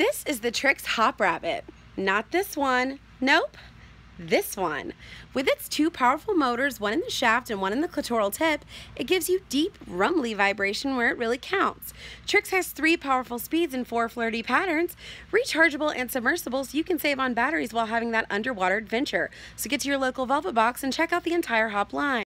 This is the Trix Hop Rabbit. Not this one. Nope. This one. With its two powerful motors, one in the shaft and one in the clitoral tip, it gives you deep, rumbly vibration where it really counts. Trix has 3 powerful speeds and 4 flirty patterns. Rechargeable and submersible, so you can save on batteries while having that underwater adventure. So get to your local Velvet Box and check out the entire Hop line.